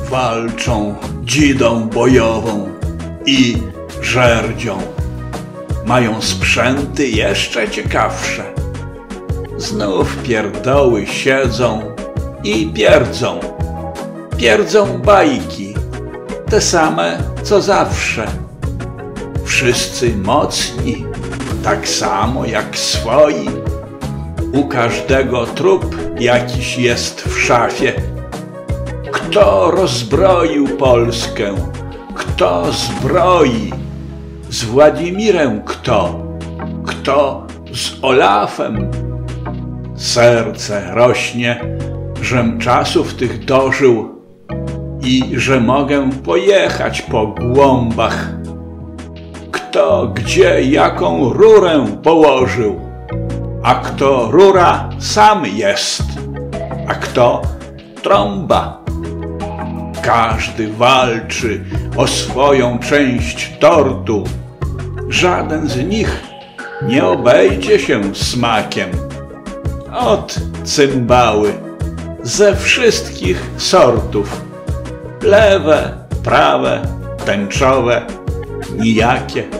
walczą dzidą bojową i żerdzią. Mają sprzęty jeszcze ciekawsze. Znów pierdoły siedzą i pierdzą. Pierdzą bajki, te same co zawsze. Wszyscy mocni, tak samo jak swoi. U każdego trup jakiś jest w szafie. Kto rozbroił Polskę? Kto zbroi? Z Władimirem kto? Kto z Olafem? Serce rośnie, żem czasów tych dożył i że mogę pojechać po głąbach. Kto gdzie jaką rurę położył, a kto rura sam jest, a kto trąba. Każdy walczy o swoją część tortu. Żaden z nich nie obejdzie się smakiem. Ot cymbały ze wszystkich sortów. Lewe, prawe, tęczowe, nijakie.